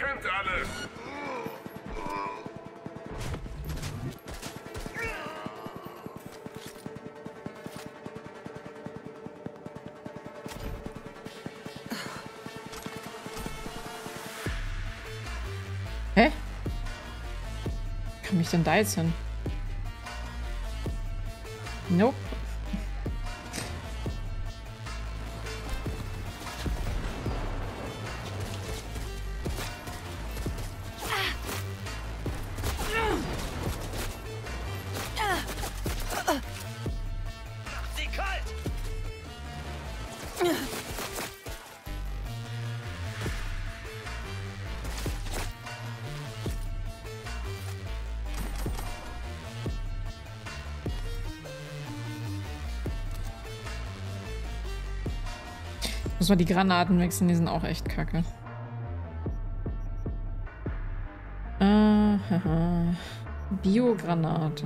kennt alles. Hä? Kann mich denn da jetzt hin? Nope. Sie kalt! Muss man die Granaten wechseln, die sind auch echt kacke. Haha. Biogranate.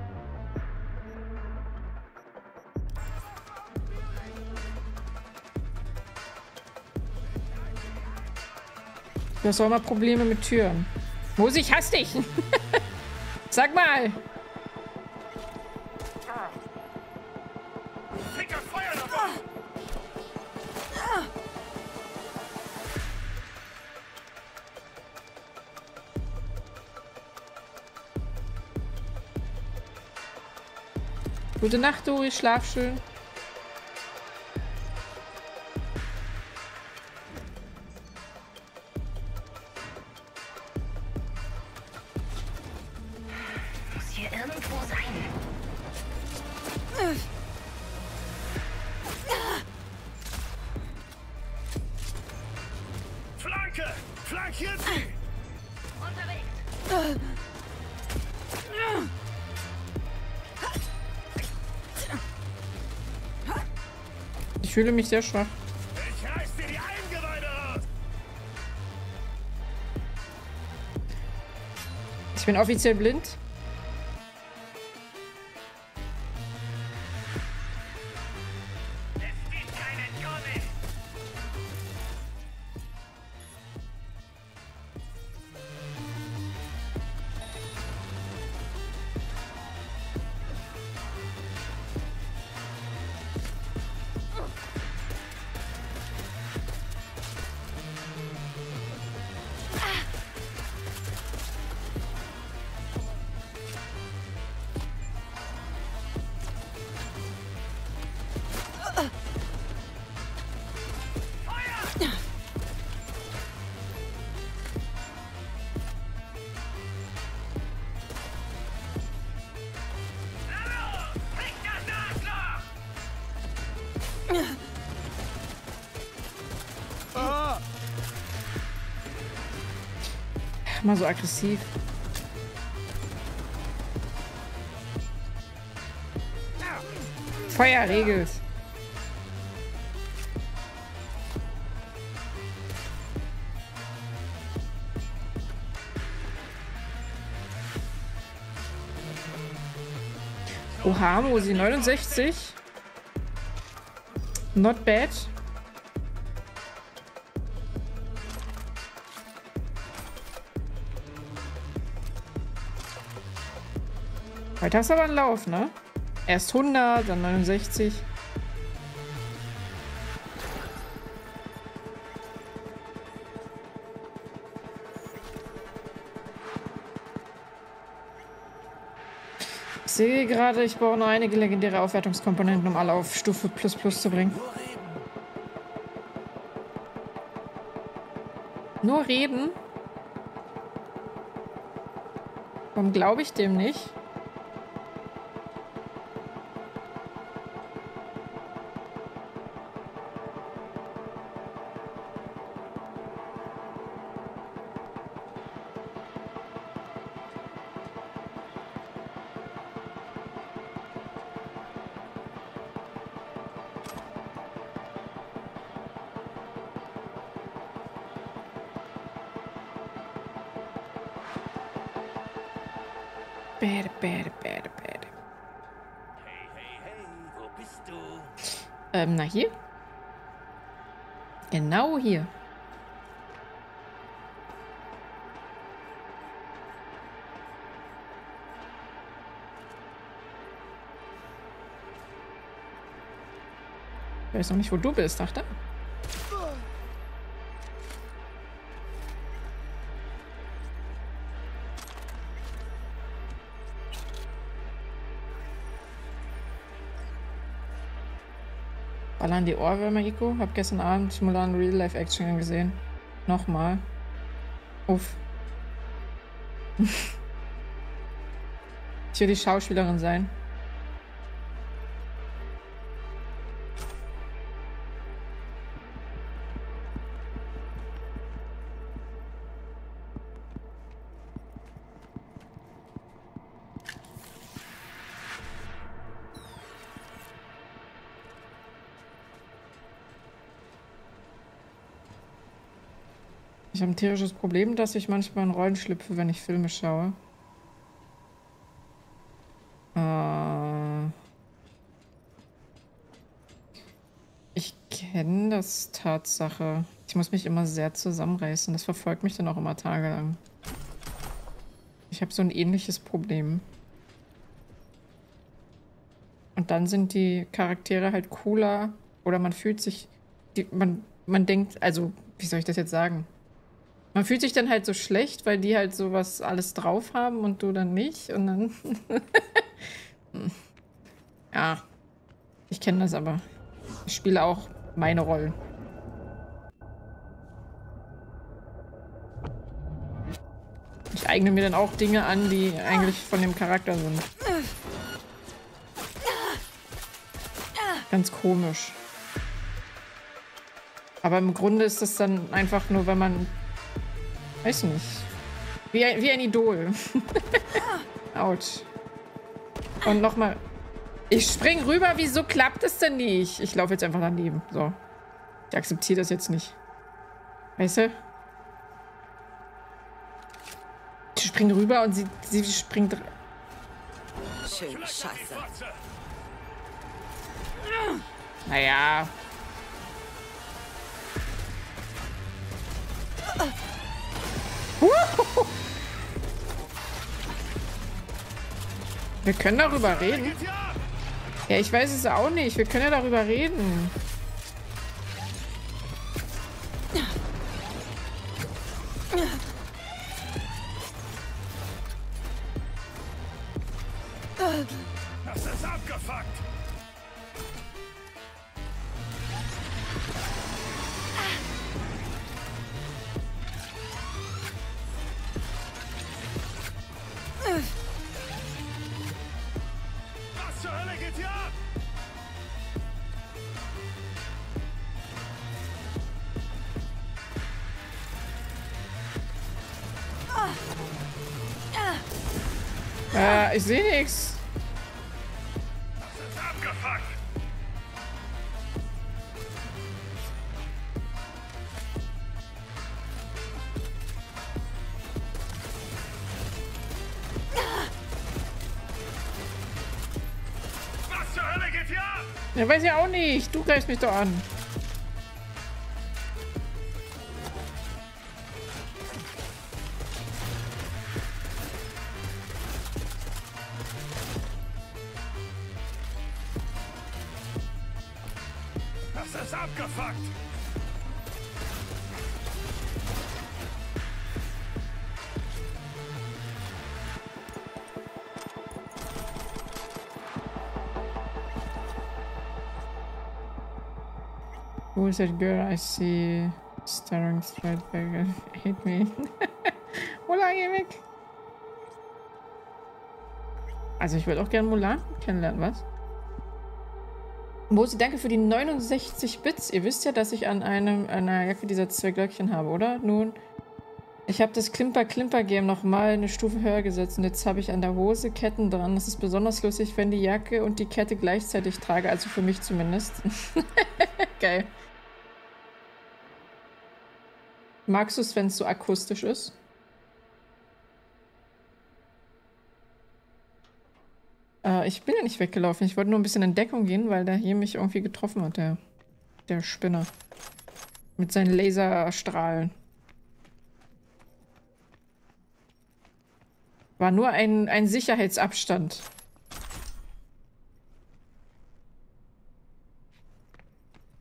Du hast auch immer Probleme mit Türen. Mosi, ich hasse dich! Sag mal! Ficker, Feuer dabei! Gute Nacht, Dori, schlaf schön. Muss hier irgendwo sein. Flanke! Flankiert sie! Unterwegs. Ich fühle mich sehr schwach. Ich reiß dir die Eingeweide raus! Ich bin offiziell blind. Es gibt keine Tonne! Mal so aggressiv. Feuer regelt. Oha, Mosi, 69. Not bad. Heute hast du aber einen Lauf, ne? Erst 100, dann 69. Ich sehe gerade, ich brauche noch einige legendäre Aufwertungskomponenten, um alle auf Stufe Plus Plus zu bringen. Nur reden? Warum glaube ich dem nicht? Bäh. Hey, hey, hey, wo bist du? Na hier? Genau hier. Ich weiß noch nicht, wo du bist, dachte. Ballern die Ohrwürmer, Ico. Hab gestern Abend Mulan Real Life Action gesehen. Nochmal. Uff. Ich will die Schauspielerin sein. Ich habe ein tierisches Problem, dass ich manchmal in Rollen schlüpfe, wenn ich Filme schaue. Ich kenne das Tatsache. Ich muss mich immer sehr zusammenreißen. Das verfolgt mich dann auch immer tagelang. Ich habe so ein ähnliches Problem. Und dann sind die Charaktere halt cooler. Oder man fühlt sich... Man denkt... Also, wie soll ich das jetzt sagen? Man fühlt sich dann halt so schlecht, weil die halt sowas alles drauf haben und du dann nicht. Und dann... Ja. Ich kenne das aber. Ich spiele auch meine Rollen. Ich eigne mir dann auch Dinge an, die eigentlich von dem Charakter sind. Ganz komisch. Aber im Grunde ist das dann einfach nur, wenn man... Weiß nicht. Wie ein Idol. Autsch. Und nochmal... Ich spring rüber, wieso klappt es denn nicht? Ich laufe jetzt einfach daneben. So. Ich akzeptiere das jetzt nicht. Weißt du? Ich spring rüber und sie springt... Schöne Scheiße. Naja. Wir können darüber reden. Ja, ich weiß es auch nicht. Wir können ja darüber reden. Das ist abgefuckt. Was zur Hölle geht hier ab? Ich sehe nichts. Das ist abgefuckt. Was zur Hölle geht hier ab? Ja, weiß ich auch nicht. Du greifst mich doch an. Das ist abgefuckt. Who is that girl I see staring straight back and hate me? Mulan, geh weg. Also ich würde auch gerne Mulan kennenlernen, was? Mosi, danke für die 69 Bits. Ihr wisst ja, dass ich an einer Jacke dieser 2 Glöckchen habe, oder? Nun, ich habe das Klimper-Klimper-Game nochmal eine Stufe höher gesetzt und jetzt habe ich an der Hose Ketten dran. Das ist besonders lustig, wenn die Jacke und die Kette gleichzeitig trage, also für mich zumindest. Geil. Magst du es, wenn es so akustisch ist? Ich bin ja nicht weggelaufen. Ich wollte nur ein bisschen in Deckung gehen, weil der hier mich irgendwie getroffen hat, der Spinner. Mit seinen Laserstrahlen. War nur ein Sicherheitsabstand.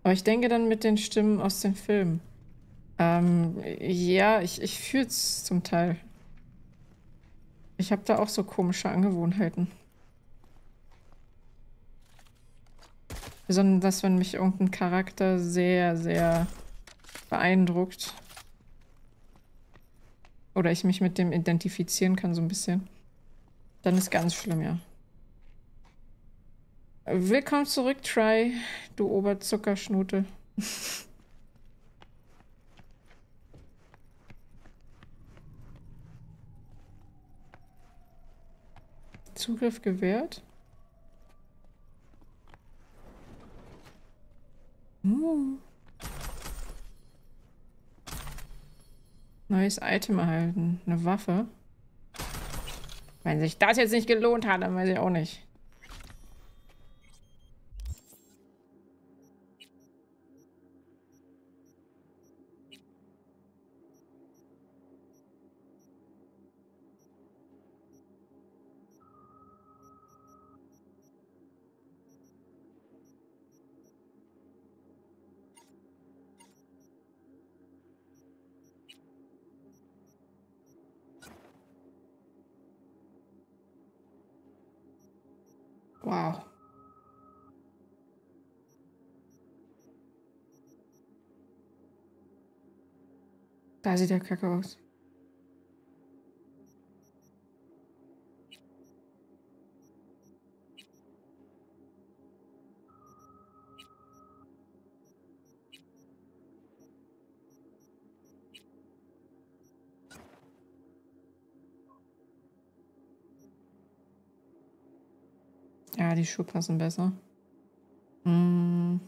Aber ich denke dann mit den Stimmen aus den Filmen. Ja, ich fühle es zum Teil. Ich habe da auch so komische Angewohnheiten. Besonders wenn mich irgendein Charakter sehr, sehr beeindruckt. Oder ich mich mit dem identifizieren kann so ein bisschen. Dann ist ganz schlimm, ja. Willkommen zurück, Try, du Oberzuckerschnute. Zugriff gewährt. Neues Item erhalten. Eine Waffe. Wenn sich das jetzt nicht gelohnt hat, dann weiß ich auch nicht. Wow. Da sieht der Kacke aus. Ja, die Schuhe passen besser. Mm.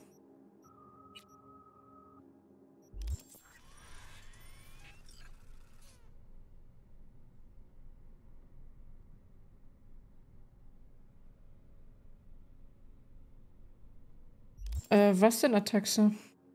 Was denn, Ataxe?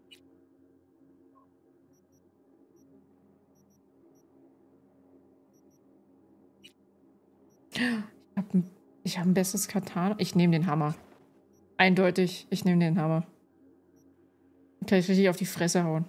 Ich hab ein besseres Katana. Ich nehme den Hammer. Eindeutig, ich nehme den Hammer. Kann ich richtig auf die Fresse hauen.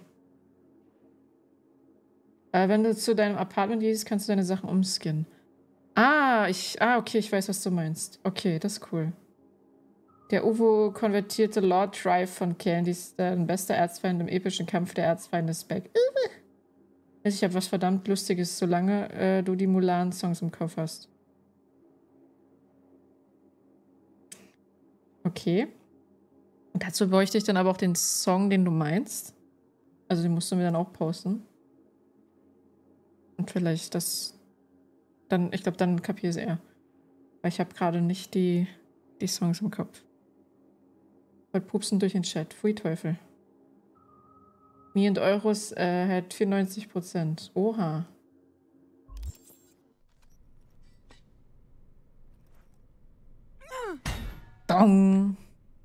Wenn du zu deinem Apartment gehst, kannst du deine Sachen umskinnen. Okay, ich weiß, was du meinst. Okay, das ist cool. Der Uvo konvertierte Lord Drive von Candy ist dein bester Erzfeind im epischen Kampf der Erzfeinde ist back. Ich habe was verdammt Lustiges, solange du die Mulan-Songs im Kopf hast. Okay. Und dazu bräuchte ich dann aber auch den Song, den du meinst. Also den musst du mir dann auch posten. Und vielleicht das... Dann, ich glaube, dann kapiere ich es eher. Weil ich habe gerade nicht die Songs im Kopf. Wollt pupsen durch den Chat. Pfui Teufel. Me und Euros hat 94%. Oha. Dong.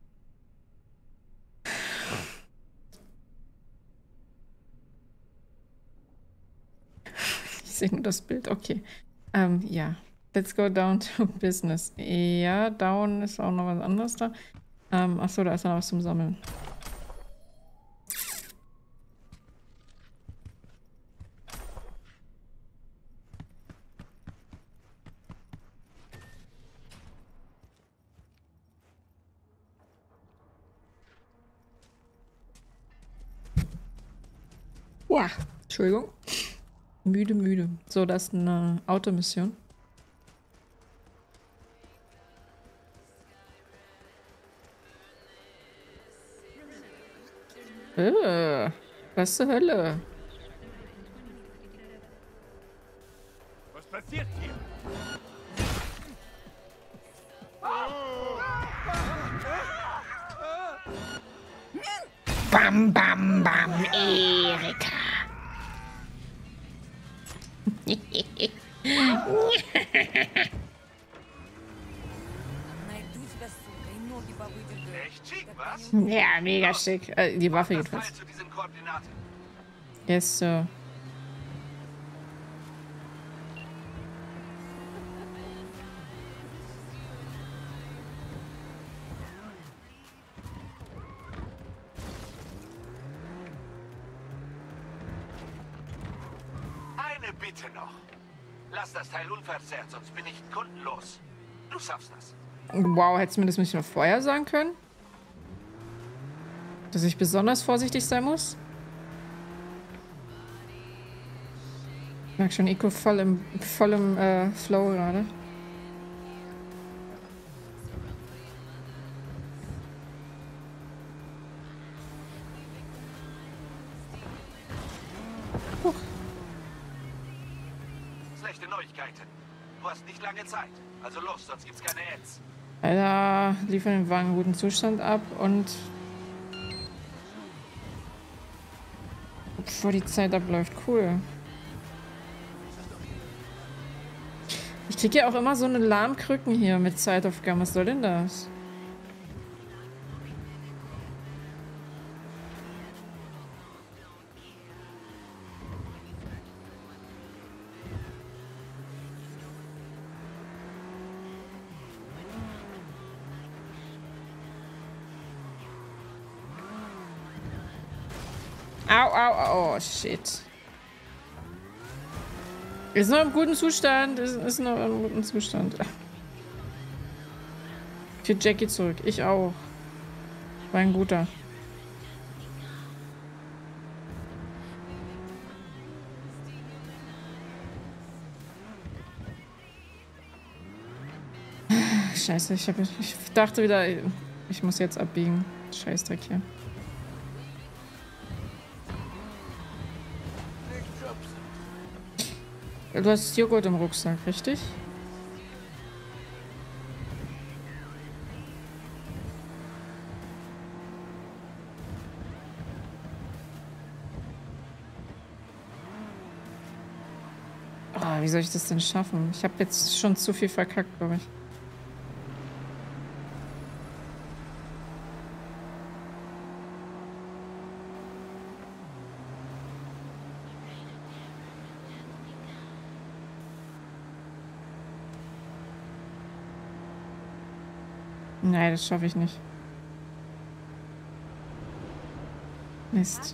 Ich sehe nur das Bild. Okay. Ja. Let's go down to business. Ja, down ist auch noch was anderes da. Achso, da ist noch was zum Sammeln. Wow. Entschuldigung. Müde. So, das ist eine Automission. Was zur Hölle? Was passiert hier? Bam, bam, bam, Erika. Echt schick, was? Ja, mega schick. Die Waffe jedenfalls. Zu diesen Koordinaten. Yes, Sir. Bitte noch. Lass das Teil unversehrt, sonst bin ich kundenlos. Du schaffst das. Wow, hättest du mir das nicht noch vorher sagen können? Dass ich besonders vorsichtig sein muss? Ich merke schon, Ico voll im Flow gerade. Schlechte Neuigkeiten. Du hast nicht lange Zeit. Also los, sonst gibt's keine Ads. Alter, liefern den Wagen in guten Zustand ab und bevor die Zeit abläuft, cool. Ich krieg ja auch immer so eine Lahmkrücken hier mit Zeitaufgaben. Was soll denn das? Au, au, oh, shit. Ist noch im guten Zustand. Ist noch im guten Zustand. Für Jackie zurück. Ich auch. War ein guter. Scheiße, ich dachte wieder, ich muss jetzt abbiegen. Scheißdreck hier. Du hast Joghurt im Rucksack, richtig? Ah, wie soll ich das denn schaffen? Ich habe jetzt schon zu viel verkackt, glaube ich. Nein, das schaffe ich nicht. Mist.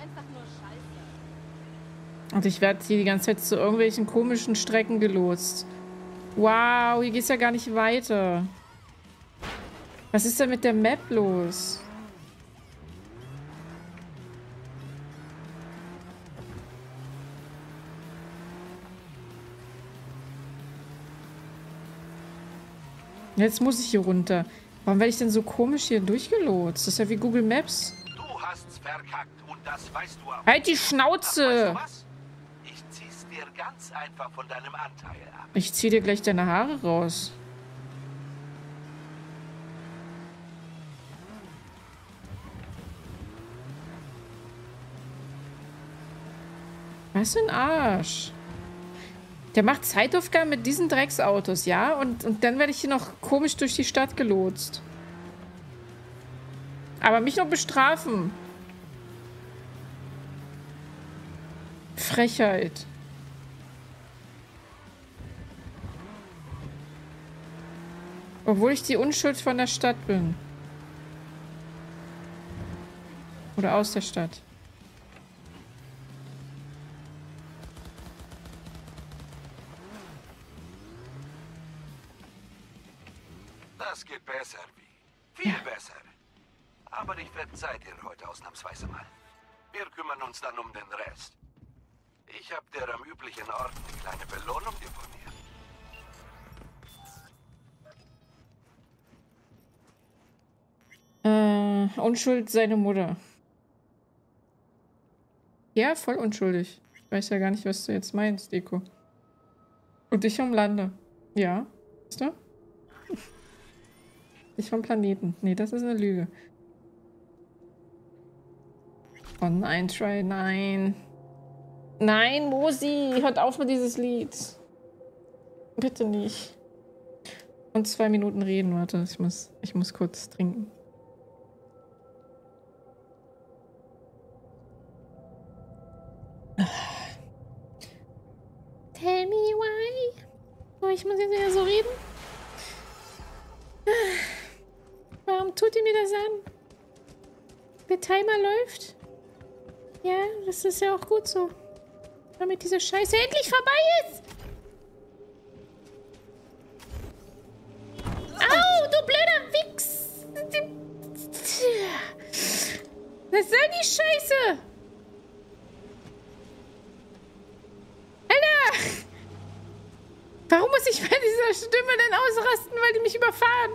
Und ich werde hier die ganze Zeit zu irgendwelchen komischen Strecken gelotst. Wow, hier geht's ja gar nicht weiter. Was ist denn mit der Map los? Jetzt muss ich hier runter. Warum werde ich denn so komisch hier durchgelotst? Das ist ja wie Google Maps. Du hast's verkackt und das weißt du auch. Halt die Schnauze! Weißt du was? Ich zieh's dir ganz einfach von deinem Anteil ab. Ich zieh dir gleich deine Haare raus. Was für ein Arsch. Der macht Zeitaufgaben mit diesen Drecksautos, ja? Und dann werde ich hier noch komisch durch die Stadt gelotst. Aber mich noch bestrafen. Frechheit. Obwohl ich die Unschuld von der Stadt bin. Oder aus der Stadt. Das geht besser, wie. Viel besser. Aber ich verzeihe dir heute ausnahmsweise mal. Wir kümmern uns dann um den Rest. Ich habe dir am üblichen Ort eine kleine Belohnung deponiert. Unschuld seine Mutter. Ja, voll unschuldig. Ich weiß ja gar nicht, was du jetzt meinst, Deko. Und ich vom Lande. Ja, weißt du? Ich vom Planeten. Nee, das ist eine Lüge. Oh nein, Try, nein. Nein, Mosi, hört auf mit dieses Lied. Bitte nicht. Und 2 Minuten reden, warte, ich muss kurz trinken. Tell me why. Oh, ich muss jetzt wieder so reden. Warum tut ihr mir das an? Der Timer läuft. Ja, das ist ja auch gut so. Damit diese Scheiße endlich vorbei ist. Au, du blöder Wichs. Was soll die Scheiße? Alter! Warum muss ich bei dieser Stimme denn ausrasten, weil die mich überfahren?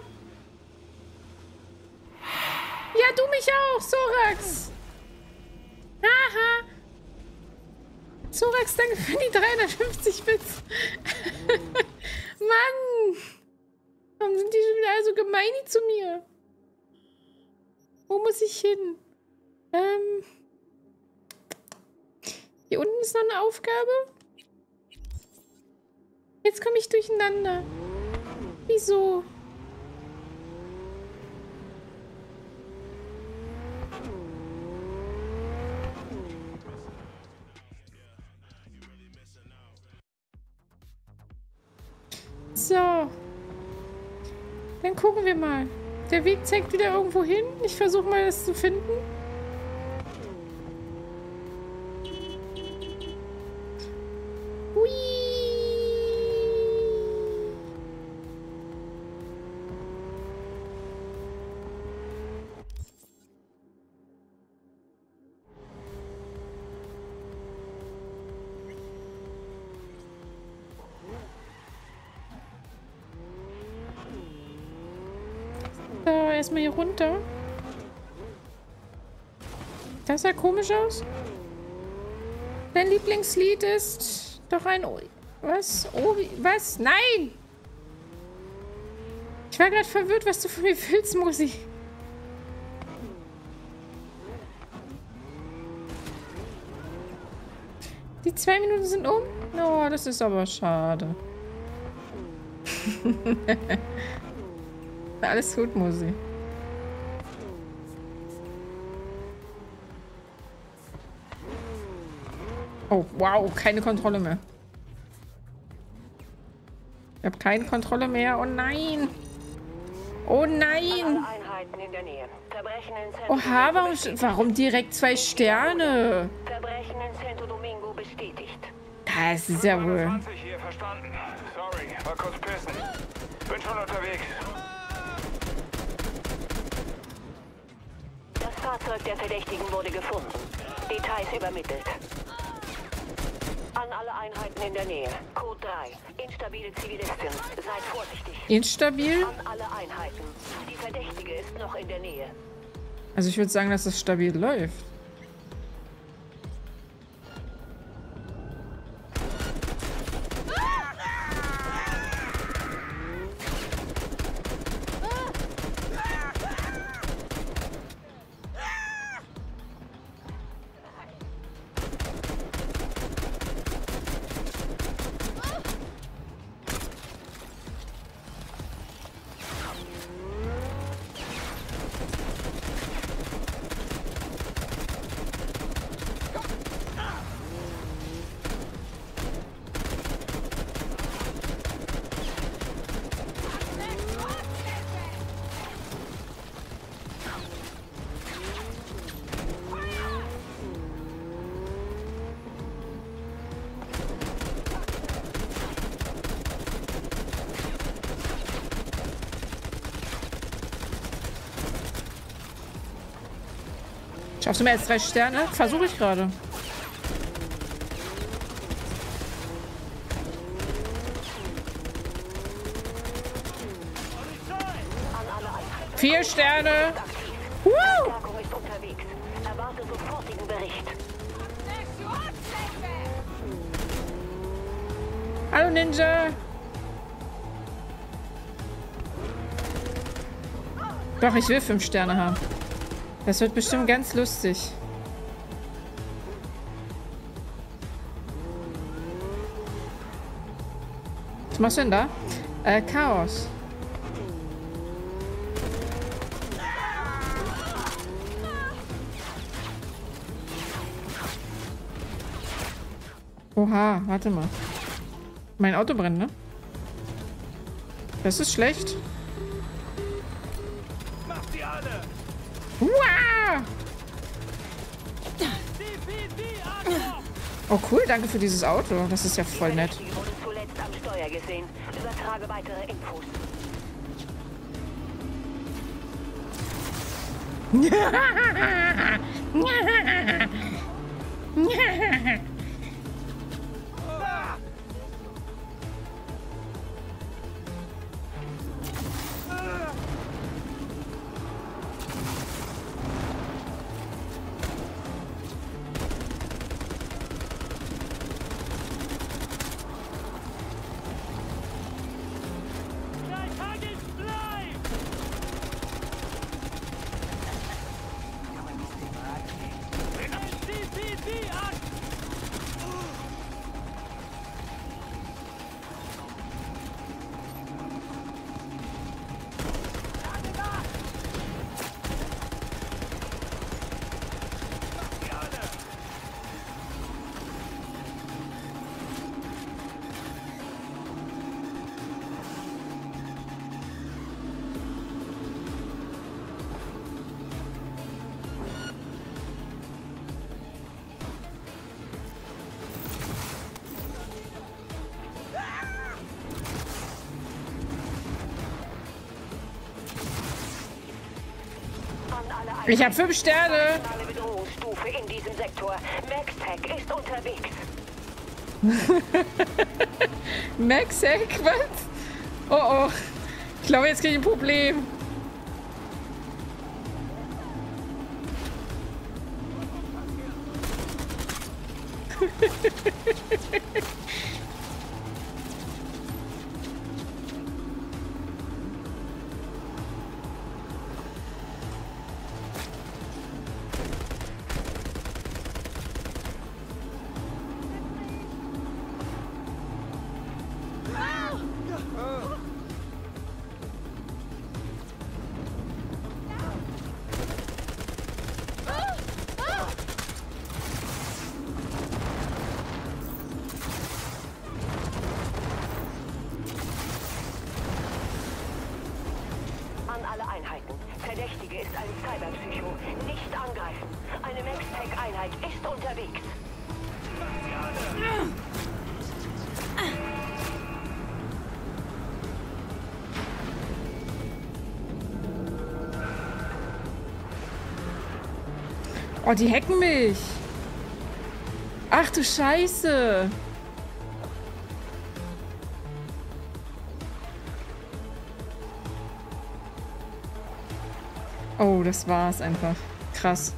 Ja, du mich auch, Sorax. Haha. Sorax, danke für die 350 Bits. Mann. Warum sind die schon wieder alle so gemein zu mir? Wo muss ich hin? Hier unten ist noch eine Aufgabe. Jetzt komme ich durcheinander. Wieso? So. Dann gucken wir mal. Der Weg zeigt wieder irgendwo hin. Ich versuche mal, das zu finden. Hui. So, erstmal hier runter. Das sah komisch aus. Dein Lieblingslied ist doch ein... Was? Oh, was? Nein! Ich war gerade verwirrt, was du von mir willst, Musi. Die 2 Minuten sind um? Oh, das ist aber schade. Alles gut, Musi. Oh, wow, keine Kontrolle mehr. Ich habe keine Kontrolle mehr. Oh nein. Oh nein. Oha, warum direkt 2 Sterne? Verbrechen in Santo Domingo bestätigt. Das ist ja wohl... 20 hier, verstanden. Sorry, war kurz pissen. Bin schon unterwegs. Das Fahrzeug der Verdächtigen wurde gefunden. Details übermittelt. An alle Einheiten in der Nähe. Code 3. Instabile Zivilistin. Seid vorsichtig. Instabil? An alle Einheiten. Die Verdächtige ist noch in der Nähe. Also ich würde sagen, dass es stabil läuft. Schaffst du mehr als 3 Sterne? Versuche ich gerade. An alle Einheiten. 4 Sterne. Verstärkung ist unterwegs. Erwarte sofortigen Bericht. Hallo Ninja. Doch, ich will 5 Sterne haben. Das wird bestimmt ganz lustig. Was machst du denn da? Chaos. Oha, warte mal. Mein Auto brennt, ne? Das ist schlecht. Mach sie alle! Uah! Oh cool, danke für dieses Auto. Das ist ja Die voll nett. Verdächtige wurde zuletzt am Steuer gesehen. Übertrage weitere Infos. Ich habe 5 Sterne. Nationale Bedrohungsstufe in diesem Sektor. MaxTech ist unterwegs. Maxek, was? Oh oh. Ich glaube, jetzt kriege ich ein Problem. An alle Einheiten. Verdächtige ist ein Cyberpsycho. Nicht angreifen. Eine MaxTech-Einheit ist unterwegs. Oh, die hacken mich. Ach du Scheiße. Oh, das war's einfach. Krass.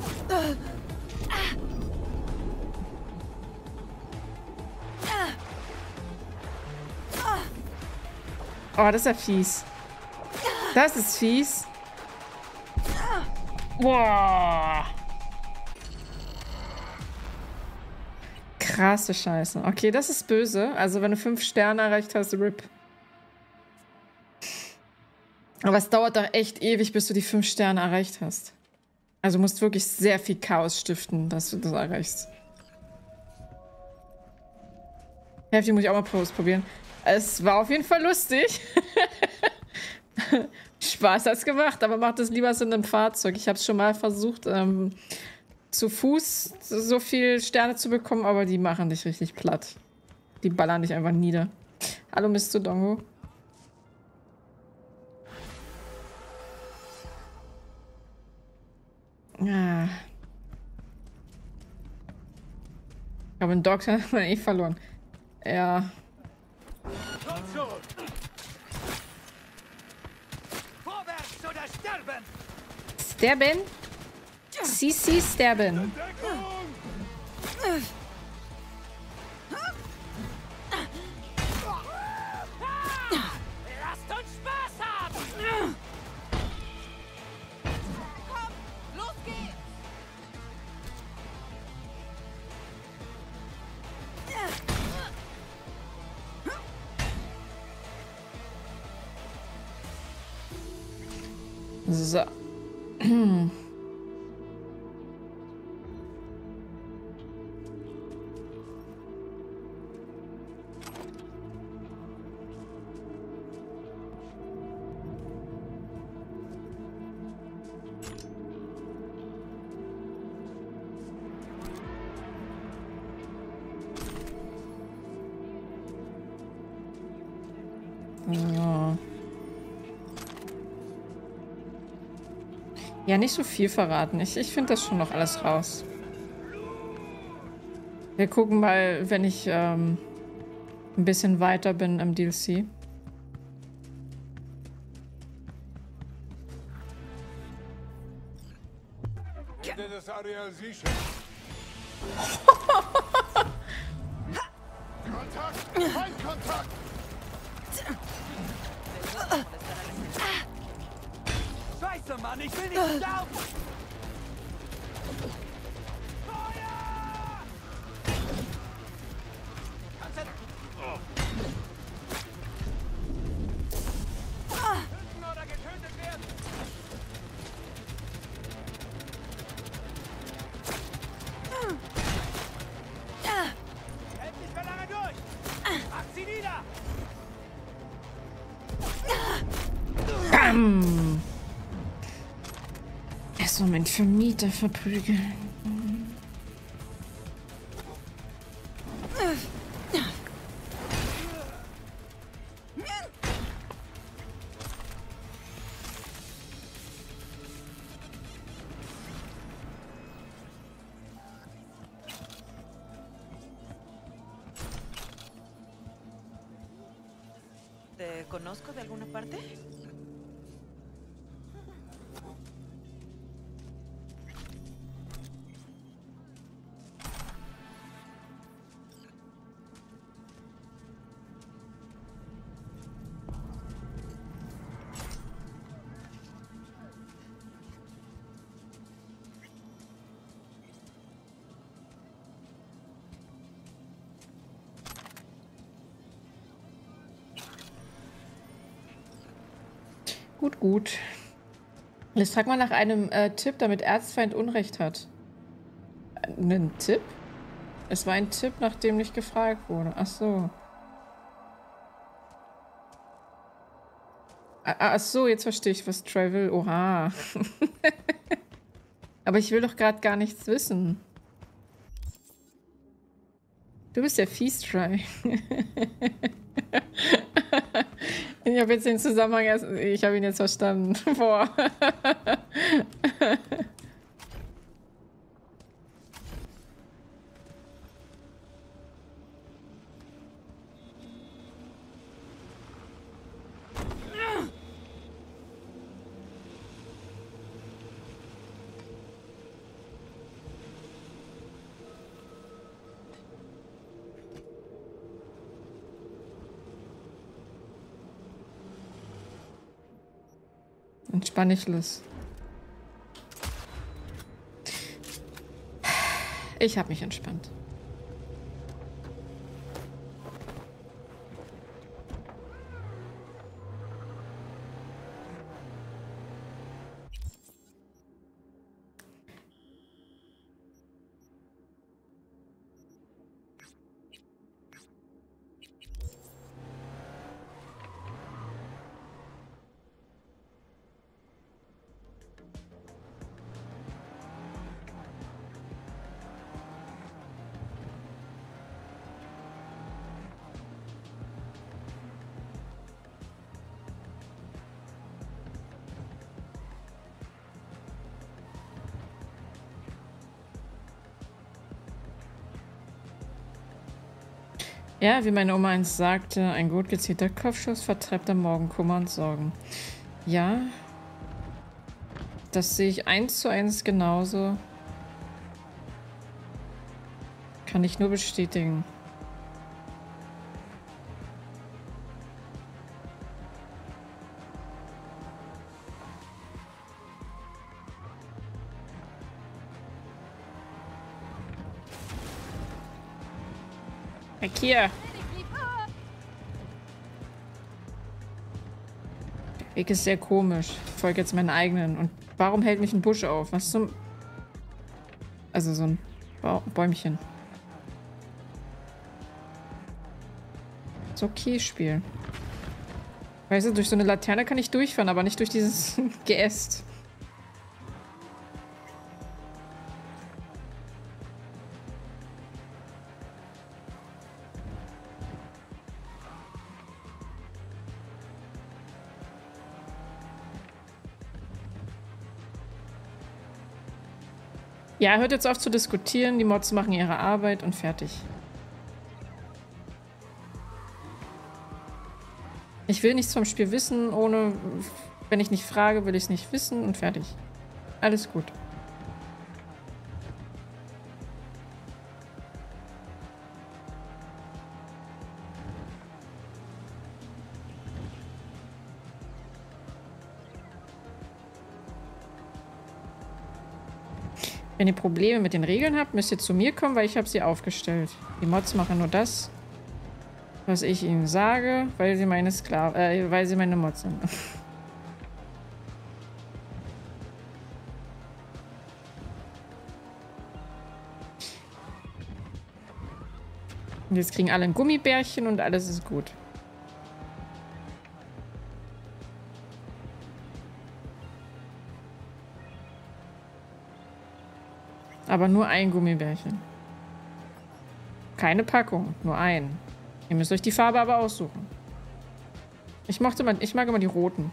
Oh, das ist ja fies. Das ist fies. Boah. Krasse Scheiße. Okay, das ist böse. Also, wenn du 5 Sterne erreicht hast, RIP. Aber es dauert doch echt ewig, bis du die 5 Sterne erreicht hast. Also, du musst wirklich sehr viel Chaos stiften, dass du das erreichst. Heftig muss ich auch mal ausprobieren. Es war auf jeden Fall lustig. Spaß hat's gemacht, aber macht es lieber so in einem Fahrzeug. Ich habe es schon mal versucht, zu Fuß so viel Sterne zu bekommen, aber die machen dich richtig platt. Die ballern dich einfach nieder. Hallo, Mr. Dongo. Ah. Ich habe einen Doktor hat man eh verloren. Ja. Vorwärts oder sterben! Sterben? Sisi sterben. Lasst uns Spaß haben! Komm, los geht's! So. Ja, nicht so viel verraten. Ich finde das schon noch alles raus. Wir gucken mal, wenn ich ein bisschen weiter bin im DLC. Hinter das Areal sicher. Kontakt! Feindkontakt! Scheiße, Mann, ich will nicht sterben! Oder getötet werden! Hält nicht mehr lange durch! Macht sie nieder! Bam! Erstmal meinen Vermieter verprügeln. ¿Te conozco de alguna parte? Gut, gut. Jetzt frag mal nach einem Tipp, damit Erzfeind Unrecht hat. Einen Tipp? Es war ein Tipp, nach dem nicht gefragt wurde. Ach so. Ach so, jetzt verstehe ich, was Trey will. Oha. Aber ich will doch gerade gar nichts wissen. Du bist ja fies, Trey. Ich habe jetzt den Zusammenhang erst... Ich habe ihn jetzt verstanden. Boah. Entspann dich, Liz. Ich habe mich entspannt. Ja, wie meine Oma einst sagte, ein gut gezielter Kopfschuss vertreibt am Morgen Kummer und Sorgen. Ja, das sehe ich 1:1 genauso. Kann ich nur bestätigen. Weg hier! Der Weg ist sehr komisch. Ich folge jetzt meinen eigenen. Und warum hält mich ein Busch auf? Was zum... Also so ein Bäumchen. Ist okay, Spiel. Weißt du, durch so eine Laterne kann ich durchfahren, aber nicht durch dieses Geäst. Ja, hört jetzt auf zu diskutieren. Die Mods machen ihre Arbeit und fertig. Ich will nichts vom Spiel wissen, ohne... Wenn ich nicht frage, will ich es nicht wissen und fertig. Alles gut. Wenn ihr Probleme mit den Regeln habt, müsst ihr zu mir kommen, weil ich habe sie aufgestellt. Die Mods machen nur das, was ich ihnen sage, weil sie meine weil sie meine Mods sind. Und jetzt kriegen alle ein Gummibärchen und alles ist gut. Aber nur ein Gummibärchen. Keine Packung, nur ein. Ihr müsst euch die Farbe aber aussuchen. Ich mag immer die roten.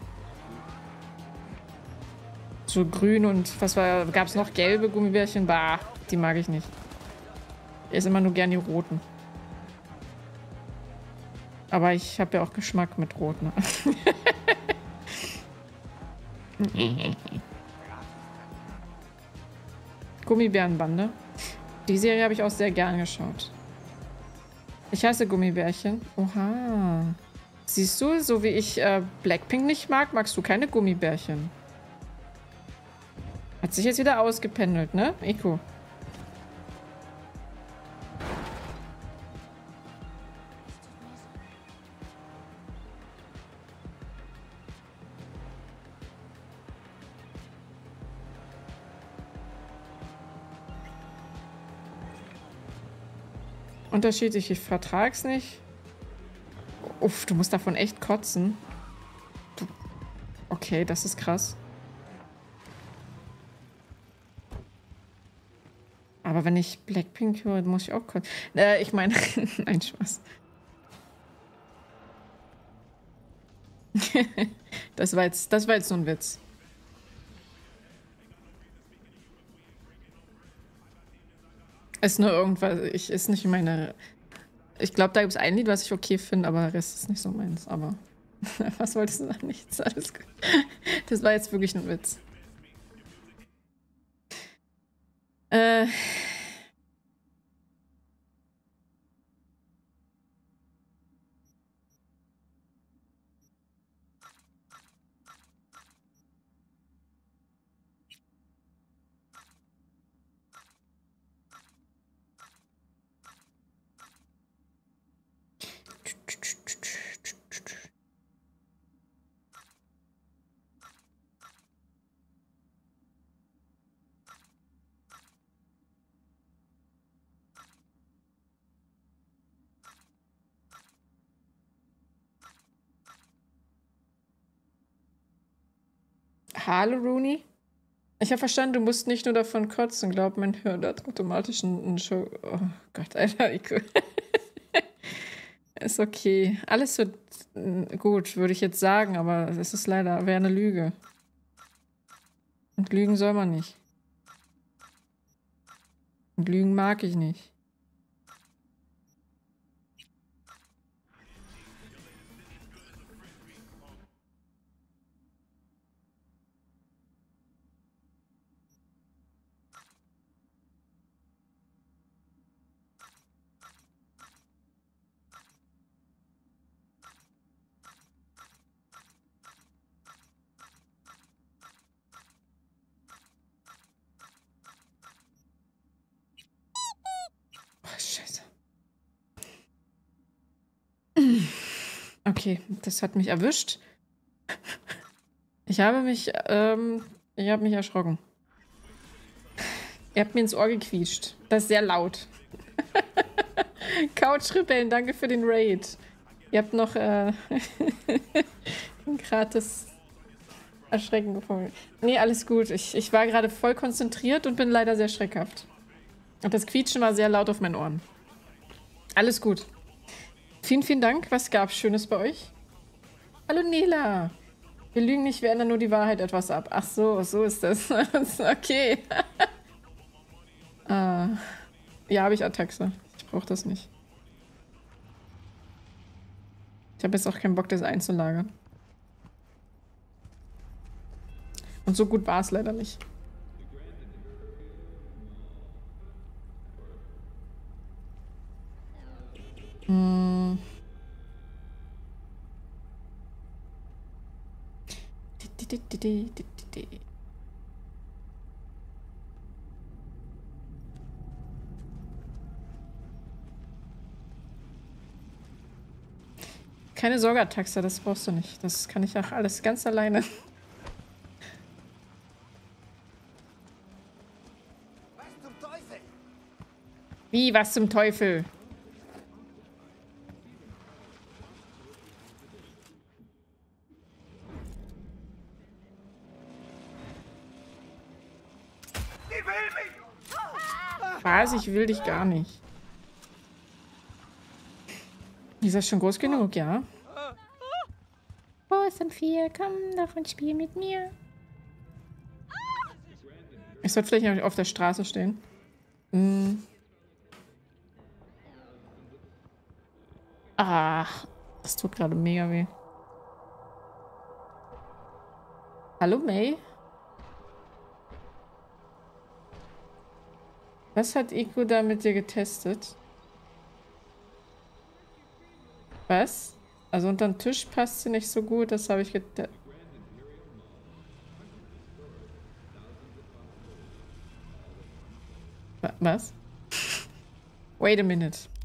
So grün und was gab es noch? Gelbe Gummibärchen? Bah, die mag ich nicht. Ich esse immer nur gern die roten. Aber ich habe ja auch Geschmack mit Rot, ne? Gummibärenbande. Die Serie habe ich auch sehr gern geschaut. Ich hasse Gummibärchen. Oha. Siehst du, so wie ich Blackpink nicht mag, magst du keine Gummibärchen. Hat sich jetzt wieder ausgependelt, ne? Eko. Unterschiedlich, ich vertrag's nicht. Uff, du musst davon echt kotzen. Okay, das ist krass. Aber wenn ich Blackpink höre, muss ich auch kotzen. Ich meine, nein, Spaß. Das war jetzt so ein Witz. Ist nur irgendwas, ist nicht meine... Ich glaube, da gibt es ein Lied, was ich okay finde, aber der Rest ist nicht so meins. Aber was wolltest du sagen? Nichts, alles gut. Das war jetzt wirklich ein Witz. Hallo, Rooney. Ich habe verstanden, du musst nicht nur davon kotzen. Glaub, mein Hirn hat automatisch einen Show... Oh Gott, Alter, Iko. Ist okay. Alles wird gut, würde ich jetzt sagen, aber es ist leider, wäre eine Lüge. Und lügen soll man nicht. Und lügen mag ich nicht. Okay, das hat mich erwischt. Ich habe mich erschrocken. Ihr habt mir ins Ohr gequietscht. Das ist sehr laut. Couch-Rebellen, danke für den Raid. Ihr habt noch gratis Erschrecken gefunden. Nee, alles gut. Ich war gerade voll konzentriert und bin leider sehr schreckhaft. Und das Quietschen war sehr laut auf meinen Ohren. Alles gut. Vielen, vielen Dank. Was gab's Schönes bei euch? Hallo Nela. Wir lügen nicht, wir ändern nur die Wahrheit etwas ab. Ach so, so ist das. Okay. Ja, habe ich Ataxe. Ich brauche das nicht. Ich habe jetzt auch keinen Bock, das einzulagern. Und so gut war es leider nicht. Hm. Keine Sorge, Taxa, das brauchst du nicht. Das kann ich auch alles ganz alleine. Was zum Teufel? Wie, was zum Teufel? Die will mich! Was? Ich will dich gar nicht. Ist das schon groß genug, ja? Wo ist Amphia? Komm doch und spiel mit mir. Ich sollte vielleicht noch auf der Straße stehen. Ach, das tut gerade mega weh. Hallo, May? Was hat Iku da mit dir getestet? Was? Also unter den Tisch passt sie nicht so gut, das habe ich getestet. Was? Wait a minute.